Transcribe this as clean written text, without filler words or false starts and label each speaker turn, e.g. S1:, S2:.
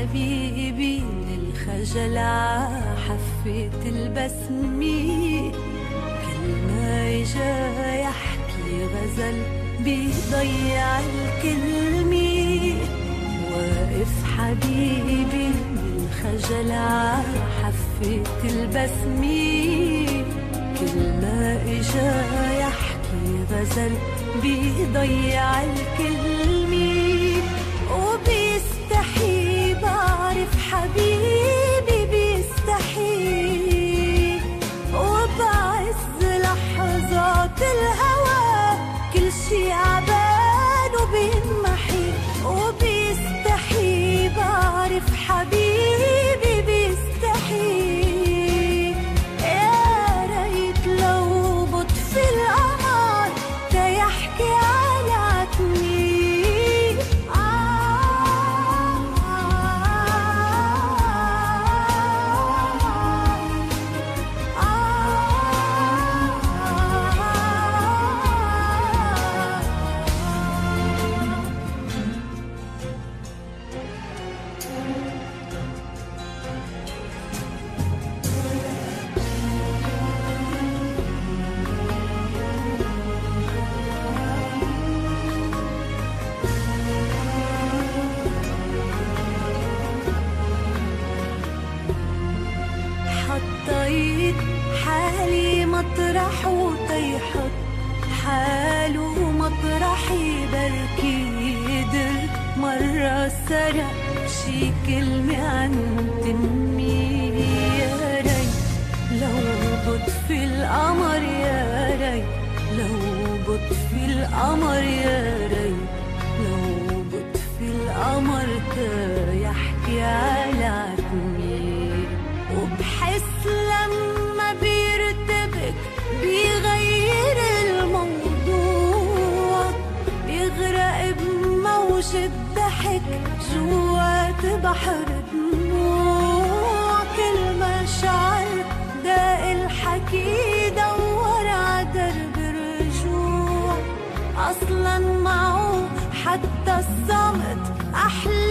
S1: حبيبي من الخجل عحفة البسمة، كل ما إجا يحكي غزل بيضيع الكلمة. واقف حبيبي من الخجل عحفة البسمة، كل ما إجا يحكي غزل بيضيع الكلمة. وبيستحي بعرف حبيبي بيستحي، وبعز لحظات الهوى كل شي عبان وبينمحي. وبيستحي بعرف حبيبي بيستحي، يا ريت لو بطفي القمر تيحكي على عتمي. حطيت حالي مطرح وطيحت حاله مطرحي، بركي قدرت مرة سرق شي كلمة عن تمي. يا ريت لو بطفي القمر، يا ريت لو بطفي القمر، يا ريت لو بطفي القمر تيحكي على عتمي. وبحس لما بيرتبك بيغير الموضوع، بيغرق بموجة ضحك جوات بحر دموع. كل ما شعر داق الحكي دور عدرب الرجوع، أصلا معه حتى الصمت أحلى